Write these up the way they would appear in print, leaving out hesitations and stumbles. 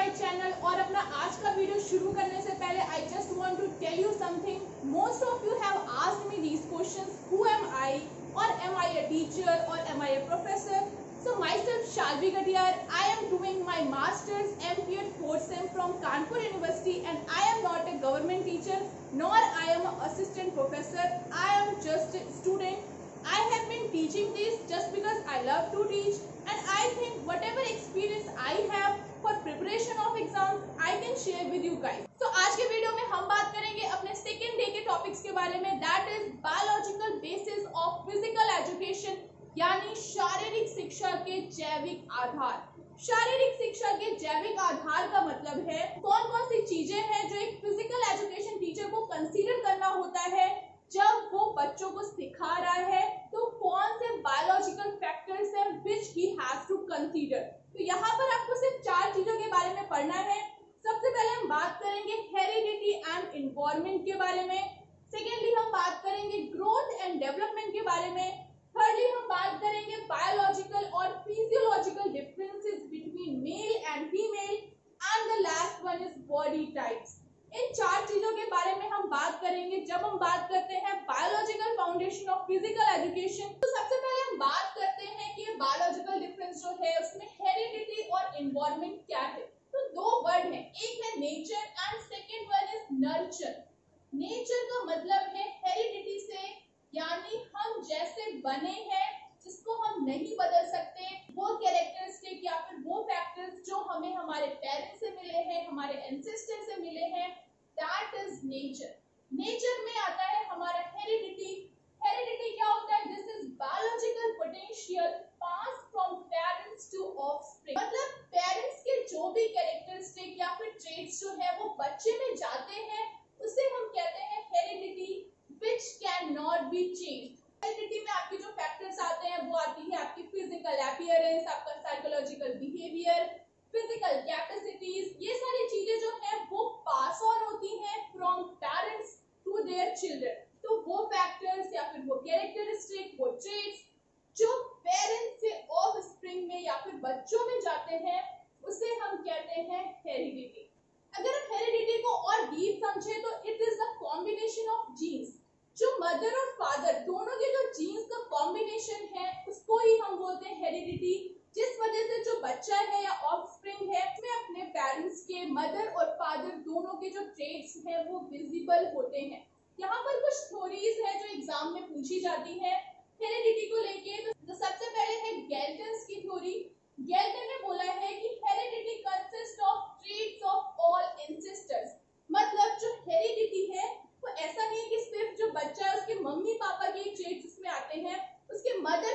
My channel. और अपना आज का वीडियो शुरू करने से पहले I just want to tell you something. Most of you have asked me these questions, who am I, or am I a teacher, or am I a professor? So myself Shalvi Gadiyar, I am doing my masters MPhil 4th sem from Kanpur University, and I am not a government teacher nor I am an assistant professor. I am just a student. I have been teaching this just because I love to teach, and I think whatever experience I have for preparation of exams I can share with you guys. So आज के video में हम बात करेंगे अपने second day के topics के बारे में, that is biological basis of physical education, यानी शारीरिक शिक्षा के जैविक आधार। शारीरिक शिक्षा के जैविक आधार का मतलब है कौन कौन सी चीजें हैं जो एक फिजिकल एजुकेशन टीचर को कंसीडर करना होता है जब वो बच्चों को सिखा रहा है, तो कौन से बायोलॉजिकल फैक्टर्स हैं which he has to consider. तो यहाँ पर आपको सिर्फ 4 चीजों के बारे में पढ़ना है। सबसे पहले हम बात करेंगे हेरिडिटी एंड एनवायरनमेंट के बारे में। सेकेंडली हम बात करेंगे ग्रोथ एंड डेवलपमेंट के बारे में। थर्डली हम बात करेंगे बायोलॉजिकल और physiological differences between male and female, and the last one is body types. इन 4 चीजों के बारे में हम बात करेंगे जब हम बात करते हैं biological foundation of physical education. तो सबसे पहले हम बात करते हैं कि बायोलॉजिकल डिफरेंस जो है उसमें हेरिडिटी और एनवायरनमेंट क्या है। तो 2 वर्ड है, एक है nature and second one is nurture. Nature का मतलब है हेरिडिटी से, यानी हम जैसे बने हैं जिसको हम नहीं बदल सकते, वो कैरेक्टरिस्टिक या फिर वो फैक्टर्स जो हमें हमारे पेरेंट्स से मिले हैं, हमारे एंसेस्टर से मिले हैं, दैट इज नेचर। नेचर में आता है हमारा हेरिडिटी। हेरिडिटी क्या होता है? This is biological potential pass from parents to offspring. मतलब पेरेंट्स के जो भी कैरेक्टरिस्टिक या फिर ट्रेट्स जो है वो बच्चे में जाते हैं, उसे हम कहते हैं heredity, which can not be changed. Heredity में आपके जो फैक्टर्स आते हैं वो आती है आपकी फिजिकल अपीयरेंस, आपका साइकोलॉजिकल बिहेवियर, फिजिकल कैपेसिटीज, ये सारी चीजें जो है वो पास ऑन होती हैं from parents to their children. तो वो फैक्टर्स या फिर वो कैरेक्टरिस्टिक, वो ट्रेट्स जो पेरेंट्स से ऑफस्प्रिंग में या फिर बच्चों में जाते हैं, उसे हम कहते हैं हेरिडिटी। अगर हम हेरिडिटी को और डीप समझे तो it is the combination of genes. जो मदर और फादर दोनों के जो जीन्स का कॉम्बिनेशन है उसको ही हम बोलते हैं हेरिडिटी, जिस वजह से जो बच्चा है या ऑफस्प्रिंग है उसमें अपने पेरेंट्स के, मदर और फादर दोनों के जो ट्रेट्स हैं वो विजिबल होते हैं। यहाँ पर कुछ थ्योरीज है जो एग्जाम में पूछी जाती है हेरिडिटी को लेके। तो सबसे पहले है गैल्टन्स की थ्योरी। गैल्टन ने बोला है कि heredity consist of traits of all ancestors. मतलब जो हेरिडिटी है वो ऐसा नहीं है कि सिर्फ जो बच्चा है उसके मम्मी पापा के ट्रेट्स उसमें आते हैं, उसके मदर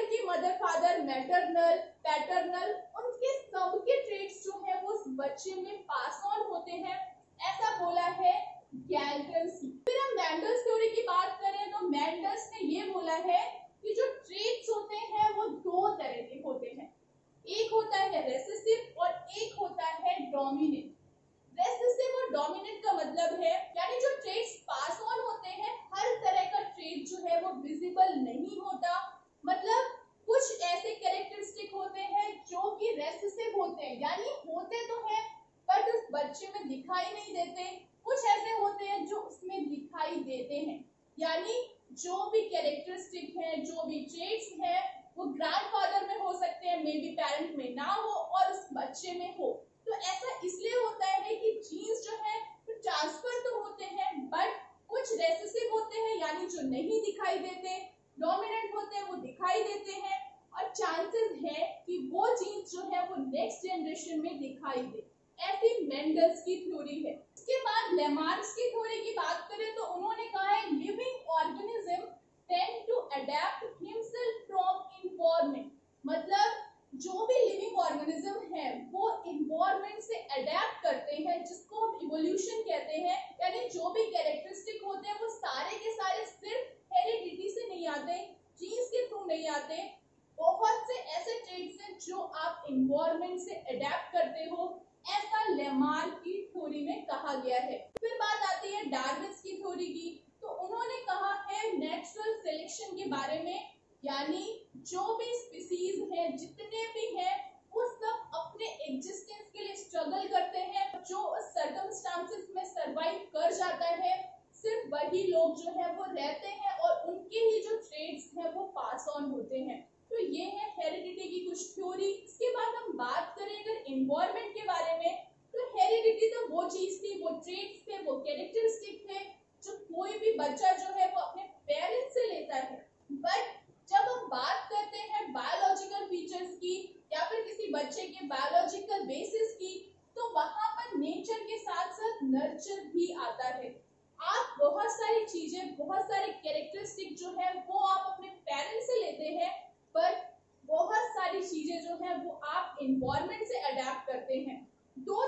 फादर मैटरनल पैटर्नल उनके सबके ट्रेट्स जो है वो उस बच्चे में पास ऑन होते हैं, ऐसा बोला है गैल्टन्स। फिर हम मेंडल्स थ्योरी की बात करें तो मेंडल्स ने ये बोला है कि जो ट्रेट्स होते हैं वो 2 तरह के होते हैं, एक होता है रेसेसिव और एक होता है डोमिनेंट। रेसेसिव और डोमिनेंट का मतलब है यानी जो ट्रेट्स पास ऑन होते हैं, हर तरह का ट्रेट जो है वो विजिबल नहीं होता। मतलब कुछ ऐसे कैरेक्टरिस्टिक होते हैं जो कि रेसेसिव होते हैं, यानी होते तो हैं बट उस बच्चे में दिखाई नहीं देते। कुछ ऐसे होते हैं जो उसमें दिखाई देते हैं, यानी जो भी कैरेक्टरिस्टिक हैं, जो भी ट्रेट्स हैं वो ग्रैंडफादर में हो सकते हैं, मे बी पेरेंट में ना हो और उस बच्चे में हो। तो ऐसा इसलिए होता है कि जीन्स जो है वो ट्रांसफर तो होते हैं बट कुछ रेसेसिव होते हैं यानी जो नहीं दिखाई देते, डोमिनेंट होते हैं वो दिखाई देते हैं, और चांसेस है कि वो जीन्स जो है वो नेक्स्ट जनरेशन में दिखाई दे। ऐसी मेंडल्स की थ्योरी है। इसके बाद लेमार्क्स की थ्योरी की बात करें तो उन्होंने कहा है living organism tend to adapt himself from environment. मतलब जो भी लिविंग ऑर्गेनिज्म है वो एनवायरनमेंट से अडैप्ट करते हैं, जिसको हम इवोल्यूशन कहते हैं। यानी जो भी कैरेक्टरिस्टिक होते हैं वो सारे के सारे सिर्फ हेरिडिटी से नहीं आते, जीन्स के थ्रू नहीं आते, बहुत से ऐसे ट्रेट्स हैं जो आप एनवायरनमेंट से अडैप्ट करते हो, ऐसा लेमार्क की थ्योरी में कहा गया है। फिर बात आती है डार्विन्स की थ्योरी की। तो उन्होंने कहा है नेचुरल सिलेक्शन के बारे में, यानी जो भी स्पीसीज हैं, जितने भी हैं, वो सब अपने एग्जिस्टेंस के लिए स्ट्रगल करते सर्कमस्टांसेस में सरवाइव कर जाता है, सिर्फ वही लोग जो है वो रहते हैं और उनके ही जो ट्रेड्स हैं वो पास ऑन होते हैं। तो ये है हेरिडिटी की कुछ थ्योरी। इसके बाद हम बात करें अगर एनवायरनमेंट के बारे में, तो हेरिडिटी तो वो चीज थी, वो ट्रेड्स थे, वो कैरेक्टरिस्टिक थे जो कोई भी बच्चा जो है वो अपने पेरेंट्स से लेता है। बट जब हम बात करते हैं बायोलॉजिकल फीचर्स की या फिर किसी बच्चे के बायोलॉजिकल बेसिस की, तो वहां पर नेचर के साथ साथ नर्चर भी आता है। आप बहुत सारी चीजें, बहुत सारे कैरेक्टरिस्टिक जो है वो आप अपने पेरेंट्स से लेते हैं, पर बहुत सारी चीजें जो है वो आप एनवायरनमेंट से अडेप्ट करते हैं। दो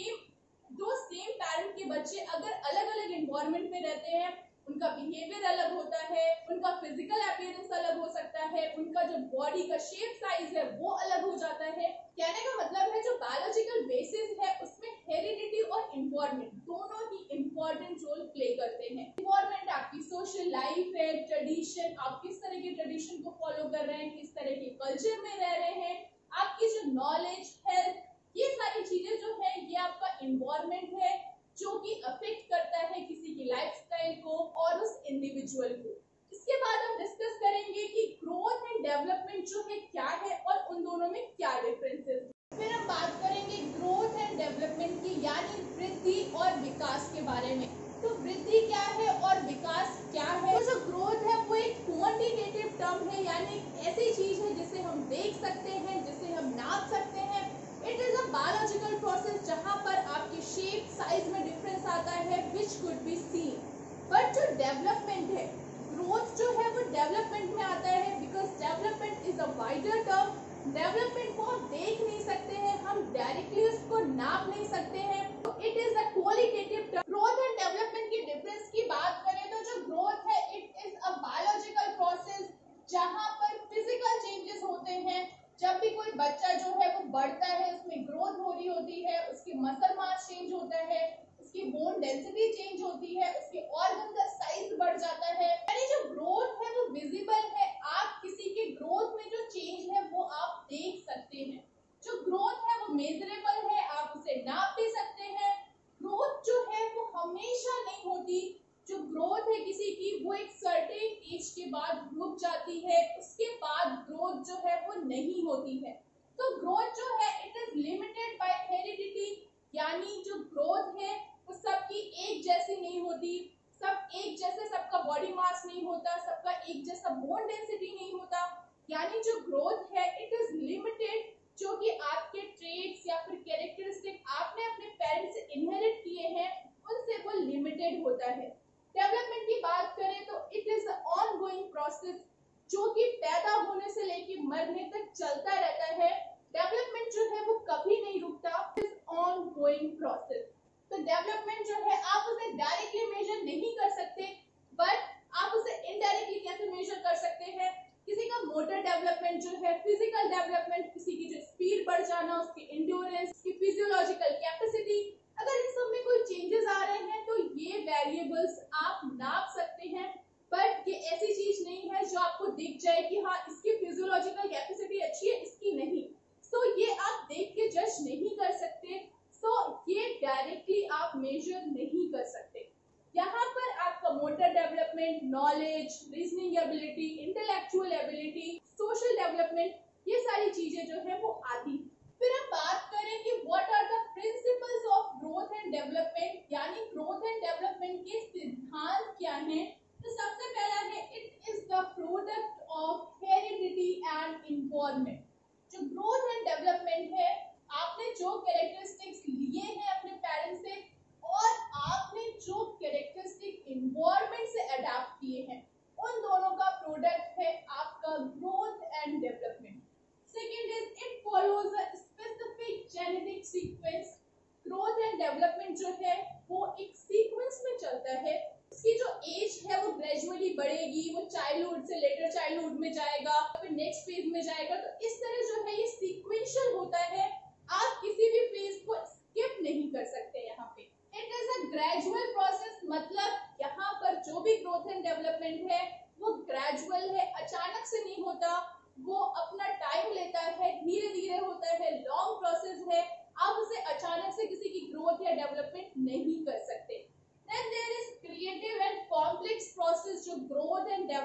सेम पेरेंट के बच्चे अगर अलग अलग एनवायरनमेंट में रहते हैं, उनका बिहेवियर अलग होता है, उनका फिजिकल अपीयरेंस अलग हो सकता है, उनका जो बॉडी का शेप साइज है वो अलग हो जाता है। कहने का मतलब है जो बायोलॉजिकल बेसिस है उसमें हेरिडिटी और एनवायरनमेंट दोनों ही इंपॉर्टेंट रोल प्ले करते हैं। एनवायरनमेंट आपकी सोशल लाइफ है, ट्रेडिशन, आप किस तरह के ट्रेडिशन को फॉलो कर रहे हैं, किस तरह के कल्चर में रह रहे हैं, आपकी जो नॉलेज, हेल्थ, ये सारी चीजें जो है ये आपका एनवायरनमेंट है जो कि अफेक्ट करता है किसी की लाइफस्टाइल को और उस इंडिविजुअल को। इसके बाद हम डिस्कस करेंगे कि ग्रोथ एंड डेवलपमेंट जो है क्या है और उन दोनों में क्या डिफरेंसेस है। फिर हम बात करेंगे ग्रोथ एंड डेवलपमेंट की, यानी वृद्धि और विकास के बारे में। तो वृद्धि क्या है और विकास क्या है? तो जो ग्रोथ है वो एक क्वांटिटेटिव टर्म है, यानी ऐसी चीज है जिसे हम देख सकते हैं, जिसे हम नाप सकते हैं। It is a biological process जहां पर आपके शेप साइज में डिफरेंस आता है which could be seen. But जो डेवलपमेंट है, ग्रोथ जो है वो डेवलपमेंट में आता है, because development is a wider term. Development को हम देख नहीं सकते हैं, हम डायरेक्टली उसको नाप नहीं सकते हैं, तो it is a qualitative term. Growth and development की डिफरेंस की बात करें तो जो ग्रोथ है it is a biological process जहां पर फिजिकल चेंजेस होते हैं। जब भी कोई बच्चा जो है वो बढ़ता है, उसमें ग्रोथ हो रही होती है, उसके मसल मास चेंज होता है, उसकी बोन डेंसिटी चेंज होती है, उसके ऑर्गन का साइज बढ़ जाता है, यानी जो ग्रोथ है वो विजिबल है। आप किसी के ग्रोथ में जो चेंज है वो आप देख सकते हैं। जो ग्रोथ है वो मेजरेबल है, आप उसे नाप भी सकते हैं। ग्रोथ जो है वो हमेशा नहीं होती। जो ग्रोथ है किसी की वो एक सर्टेन एज के बाद रुक जाती है, उसके बाद ग्रोथ जो है वो नहीं होती है। तो ग्रोथ जो है it is limited by heredity, यानी जो ग्रोथ है वो सबकी एक जैसी नहीं होती, सब एक जैसे, सबका बॉडी मास नहीं होता, सबका एक जैसा बोन डेंसिटी नहीं होता। यानी जो ग्रोथ है इट इज लिमिटेड, जो कि आपके ट्रेट्स या फिर कैरेक्टरिस्टिक आपने अपने पेरेंट्स से इनहेरिट किए हैं उनसे वो लिमिटेड होता है। डेवलपमेंट की बात करें तो इट इज ऑनगोइंग प्रोसेस जो कि पैदा होने से लेकर मरने तक चलता रहता है। डेवलपमेंट जो है वो कभी नहीं रुकता, इट इज ऑनगोइंग प्रोसेस। तो डेवलपमेंट जो है आप उसे डायरेक्टली मेजर नहीं कर सकते, बट आप उसे इनडायरेक्टली कैसे मेजर कर सकते हैं? किसी का मोटर डेवलपमेंट जो है, फिजिकल डेवलपमेंट, किसी की जो स्पीड बढ़ जाना, उसकी एंड्योरेंस, उसकी फिजियोलॉजिकल कैपेसिटी, अगर इन सब में कोई चेंजेस आ रहे हैं तो ये वेरिएबल्स आप नाप सकते हैं। बट ये ऐसी चीज नहीं है जो आपको दिख जाए कि हाँ इसकी फिजियोलॉजिकल कैपेसिटी अच्छी है, इसकी नहीं। तो ये आप देख के जज नहीं कर सकते, तो ये डायरेक्टली आप मेजर नहीं कर सकते। यहाँ पर आपका motor development, knowledge, reasoning ability, intellectual ability, social development, ये सारी चीजें जो है वो आती। फिर हम बात करें कि what are the principles of growth and development, यानी ग्रोथ एंड डेवलपमेंट के सिद्धांत क्या हैं। तो सबसे पहला है it is the product of heredity and environment. जो ग्रोथ एंड डेवलपमेंट है, आपने जो कैरेक्टरिस्टिक्स लिए हैं अपने पेरेंट्स से और आपने जो कैरेक्टरिस्टिक एनवायरनमेंट से अडॉप्ट किए हैं, उन दोनों का प्रोडक्ट है आपका growth and development. Second is it follows a specific genetic sequence. Growth and development जो है वो एक सीक्वेंस में चलता है। उसकी जो एज है वो ग्रेजुअली बढ़ेगी, वो चाइल्डहुड से लेटर चाइल्डहुड में जाएगा, फिर नेक्स्ट फेज में जाएगा। तो इस तरह जो है ये सीक्वेंशियल होता है, आप किसी भी फेज को स्किप नहीं कर सकते। यहाँ पे it is a gradual process, मतलब यहाँ पर जो भी ग्रोथ एंड डेवलपमेंट है वो ग्रेजुअल है, अचानक से नहीं होता, वो अपना टाइम लेता है, धीरे धीरे होता है, लॉन्ग प्रोसेस है। आप उसे अचानक से किसी की ग्रोथ या डेवलपमेंट नहीं कर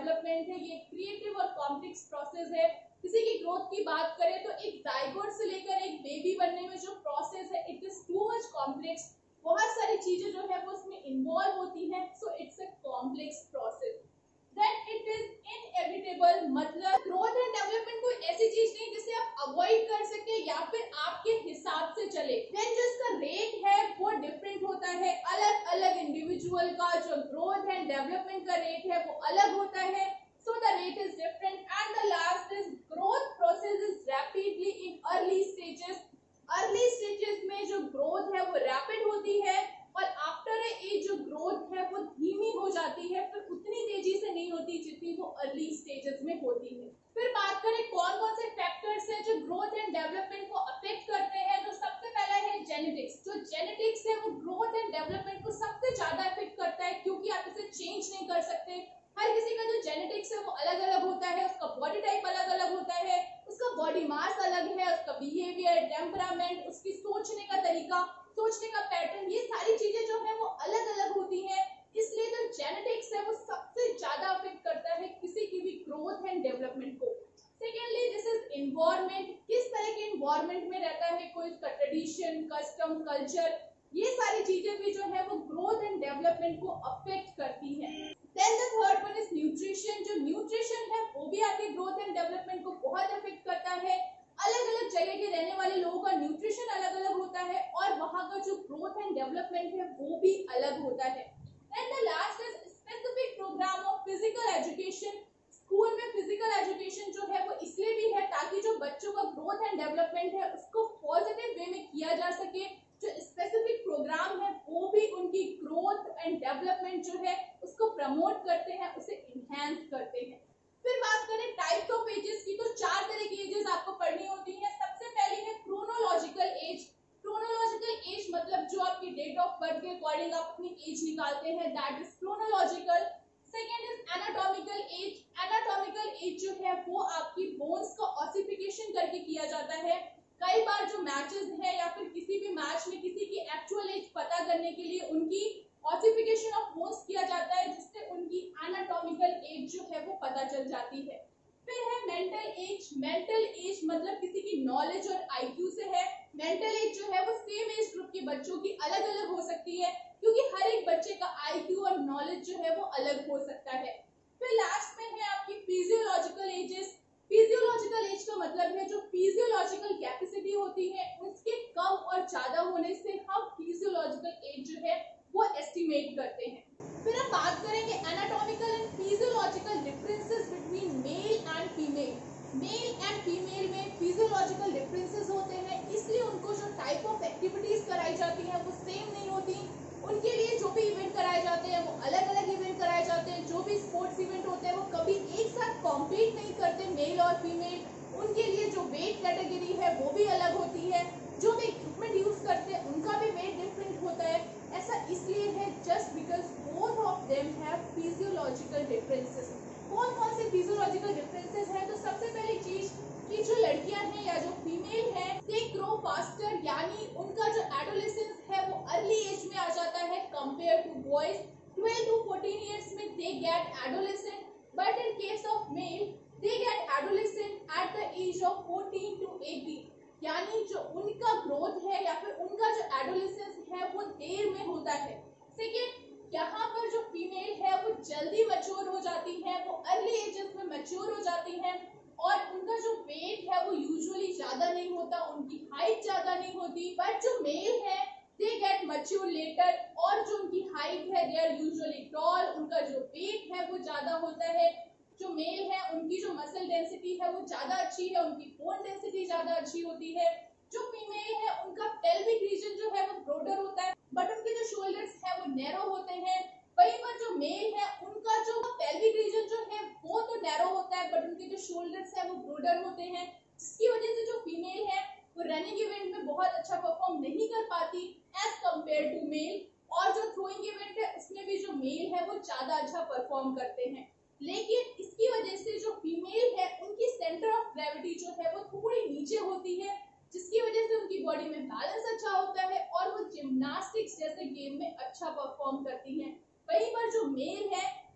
डेवलपमेंट है ये क्रिएटिव और कॉम्प्लेक्स प्रोसेस है। किसी की ग्रोथ की बात करें तो एक जाइगोट से लेकर एक बेबी बनने में जो प्रोसेस है it is too much complex. बहुत सारी चीजें जो है वो उसमें इन्वॉल्व होती हैं, so it's a complex process. Then it is inevitable, मतलब ग्रोथ एंड डेवलपमेंट कोई ऐसी चीज नहीं जिसे आप अवॉइड कर सके या फिर आपके हिसाब से चले। देन जो इसका रेट है वो डिफरेंट होता है, अलग अलग इंडिविजुअल का जो ग्रोथ एंड डेवलपमेंट का रेट है वो अलग होता है। So the rate is different and the last is growth process is rapidly in early stages. Early stages में जो growth है वो rapid होती है और after a age जो growth है वो धीमी हो जाती है, फिर उतनी तेजी से नहीं होती जितनी वो early stages में होती है। फिर बात करें कौन कौन से फैक्टर्स हैं जो ग्रोथ एंड डेवलपमेंट को अफेक्ट करते हैं, तो सबसे पहला है जेनेटिक्स। जो जेनेटिक्स है वो ग्रोथ एंड डेवलपमेंट को सबसे ज्यादा अफेक्ट करता है, क्योंकि आप इसे चेंज नहीं कर सकते। हर किसी का जो जेनेटिक्स है वो अलग अलग होता है, उसका बॉडी टाइप अलग अलग होता है, उसका बॉडी मास अलग है, उसका बिहेवियर, टेम्परामेंट, उसकी सोचने का तरीका, सोचने का पैटर्न, ये सारी चीजें जो है वो अलग अलग होती हैं। इसलिए जो जेनेटिक्स है वो सबसे ज्यादा अफेक्ट करता है किसी की भी ग्रोथ एंड डेवलपमेंट को। सेकेंडली दिस इज एनवायरनमेंट, किस तरह के एनवायरनमेंट में रहता है कोई, उसका ट्रेडिशन, कस्टम, कल्चर, ये सारी चीजें भी जो है वो ग्रोथ एंड डेवलपमेंट को अफेक्ट करती हैं। Then the third one is nutrition. जो न्यूट्रिशन है वो भी आपके ग्रोथ एंड डेवलपमेंट को बहुत अफेक्ट करता है। अलग अलग जगह के रहने वाले लोगों का न्यूट्रिशन अलग अलग होता है और वहाँ का जो ग्रोथ एंड डेवलपमेंट है वो भी अलग होता है। Then the last is specific program of physical education. School में फिजिकल एजुकेशन जो है वो इसलिए भी है ताकि जो बच्चों का ग्रोथ एंड डेवलपमेंट है उसको पॉजिटिव वे में किया जा सके। जो स्पेसिफिक प्रोग्राम है वो भी उनकी ग्रोथ एंड डेवलपमेंट जो है उसको प्रमोट करते हैं, उसे इनहेंस करते हैं। फिर बात करें टाइप्स ऑफ एजेस की, तो 4 तरह की एजेस आपको पढ़नी होती है। सबसे पहली है क्रोनोलॉजिकल एज। क्रोनोलॉजिकल एज मतलब जो आपकी डेट ऑफ बर्थ के अकॉर्डिंग आप अपनी एज निकालते हैं, that is chronological. Second is anatomical age. Anatomical age जो है वो आपकी बोन्स का ऑसिफिकेशन करके किया जाता है। कई बार जो मैचेस है या फिर किसी भी मैच में किसी की एक्चुअल एज पता करने के लिए उनकी ऑसिफिकेशन ऑफ बोन्स किया जाता है, जिससे उनकी एनाटॉमिकल एज जो है वो पता चल जाती है। फिर है मेंटल एज। मेंटल एज मतलब किसी की नॉलेज और आईक्यू से है। मेंटल एज जो है वो सेम एज ग्रुप के बच्चों की अलग अलग हो सकती है, क्योंकि हर एक बच्चे का आईक्यू और नॉलेज जो है वो अलग हो सकता है। फिर लास्ट में है आपकी फिजियोलॉजिकल एजेस। फिजियोलॉजिकल एज का मतलब है जो फिजियोलॉजिकल कैपेसिटी होती है उसके कम और ज्यादा होने से हम फिजियोलॉजिकल एज जो है वो एस्टिमेट करते हैं। फिर हम बात करेंगे anatomical and physiological differences between male and female. Male and female में फिजियोलॉजिकल डिफरेंसेस होते हैं, इसलिए उनको जो टाइप ऑफ एक्टिविटीज कराई जाती हैं वो सेम नहीं होती। उनके लिए जो भी इवेंट कराए जाते हैं वो अलग अलग इवेंट कराए जाते हैं। जो भी स्पोर्ट्स इवेंट होते हैं वो कभी एक साथ कॉम्पीट नहीं करते मेल और फीमेल। उनके लिए जो वेट कैटेगरी है वो भी अलग होती है। जो भी इक्विपमेंट यूज करते हैं उनका भी वेट डिफरेंट होता है। ऐसा इसलिए है just because both of them have physiological differences. कौन कौन से फिजियोलॉजिकल डिफरेंसेस हैं, तो सबसे पहली चीज कि जो लड़कियां हैं या जो फीमेल है दे ग्रो फास्टर, यानी उनका जो एडोलेसेंस है वो अर्ली एज में आ जाता है compare to boys. 12 to 14 years में they get adolescent, but in case of male they get adolescent at the age of 14 to 18, यानी जो उनका ग्रोथ है या फिर उनका जो एडोलेसेंस है वो देर में होता है। सेकेंड, यहाँ पर जो फीमेल है वो जल्दी मैच्योर हो जाती है, वो अर्ली एजेस में मैच्योर हो जाती है और उनका जो वेट है वो यूजुअली ज्यादा नहीं होता, उनकी हाइट ज्यादा नहीं होती। बट जो मेल है दे गेट मैच्योर लेटर और जो उनकी हाइट है दे आर यूजुअली टॉल, उनका जो वेट है वो ज्यादा होता है। जो मेल है उनकी जो मसल डेंसिटी है वो ज्यादा अच्छी है, उनकी बोन डेंसिटी ज्यादा अच्छी होती है। जो फीमेल है उनका पेल्विक रीजन जो है वो ब्रॉडर होता है, बट उनके जो शोल्डर्स है वो नैरो होते हैं। वहीं पर जो मेल है उनका जो पेल्विक रीजन जो है वो तो नैरो होता है, बट उनके जो शोल्डर्स है वो ब्रॉडर होते हैं, जिसकी वजह से जो फीमेल है वो रनिंग इवेंट में बहुत अच्छा परफॉर्म नहीं कर पाती एज कम्पेयर टू मेल। और जो थ्रोइंग इवेंट है उसमें भी जो मेल है वो ज्यादा अच्छा परफॉर्म करते हैं। लेकिन इसकी वजह से जो फीमेल है उनकी सेंटर ऑफ ग्रेविटी जो है वो थोड़ी नीचे होती है, जिसकी वजह से उनकी बॉडी में बैलेंस अच्छा होता है और वो जिम्नास्टिक्स जैसे गेम में अच्छा परफॉर्म करती हैं। वहीं पर जो मेल है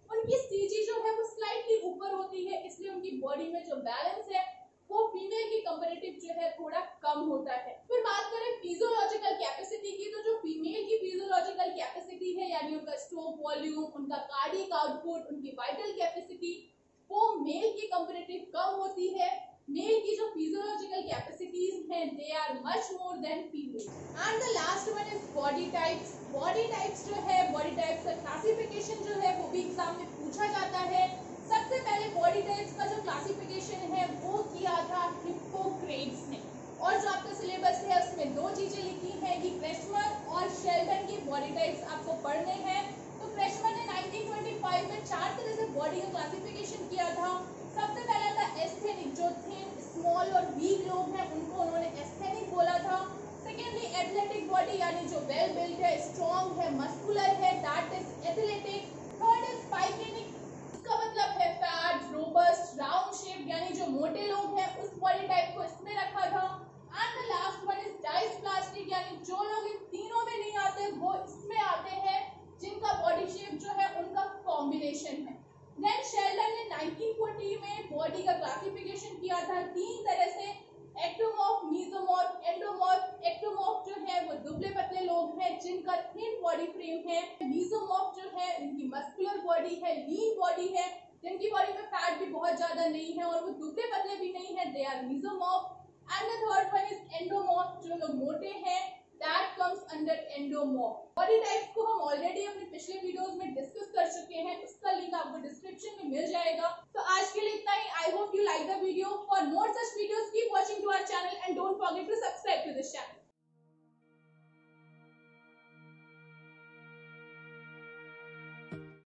उनकी सीजी जो है वो स्लाइटली ऊपर होती है, इसलिए उनकी बॉडी में जो बैलेंस है वो फीमेल की कंपैरेटिव जो है थोड़ा कम होता है। फिर बात करें फिजियोलॉजिकल कैपेसिटी की, तो जो फीमेल की फिजियोलॉजिकल कैपेसिटी है यानी उनका स्ट्रोक वॉल्यूम, उनका कार्डियक आउटपुट, उनकी वाइटल कैपेसिटी वो मेल की कंपैरेटिव कम होती है। मेल की जो फिजियोलॉजिकल कैपेसिटीज हैं they are much more than female. And the last one is body types. Body types जो है, बॉडी टाइप्स का क्लासिफिकेशन जो है वो भी एग्जाम में पूछा जाता है। सबसे पहले बॉडी टाइप्स का जो क्लासिफिकेशन है वो किया था हिप्पोक्रेट्स ने, और जो आपका सिलेबस है उसमें दो चीजें लिखी हैं कि क्रेस्मर और शेल्डन की बॉडी टाइप्स आपको पढ़ने हैं। तो क्रेस्मर ने 1925 में 4 तरह से बॉडी का क्लासिफिकेशन किया था। सबसे पहला था एस्थेनिक, जो थिन, स्मॉल और वीक लोग हैं उनको उन्होंने एस्थेनिक बोला था। सेकेंडली एथलेटिक बॉडी यानी जो वेल बिल्ट है, स्ट्रॉन्ग है, मस्कुलर है, that is athletic. Third is pyknic, इसका मतलब है फैट, रोबस्ट, राउंड शेप यानी जो मोटे लोग हैं उस बॉडी टाइप को इसमें रखा था। And the last one is dysplastic, यानी जो लोग इन तीनों में नहीं आते वो इसमें आते हैं, जिनका बॉडी शेप जो है उनका कॉम्बिनेशन है। देन शेल्डन ने 1940 में बॉडी का क्लासिफिकेशन किया था 3 तरह से, एक्टोमॉर्फ, मेसोमॉर्फ, एंडोमॉर्फ। एक्टोमॉर्फ जो है वो दुबले पतले लोग हैं जिनका थिन बॉडी फ्रेम है। मेसोमॉर्फ जो है इनकी मस्कुलर बॉडी है, लीन बॉडी है, जिनकी बॉडी में फैट भी बहुत ज्यादा नहीं है और वो दुबले पतले भी नहीं है, they are mesomorph. And the third one is endomorph, जो लोग मोटे हैं, that comes under endomorph. Body types को हम ऑलरेडी अपने पिछले वीडियोस में डिस्कस कर चुके हैं, उसका लिंक आपको डिस्क्रिप्शन में मिल जाएगा। तो आज के लिए इतना ही। I hope you like the video. For more such videos keep watching to our channel and don't forget to subscribe to this channel.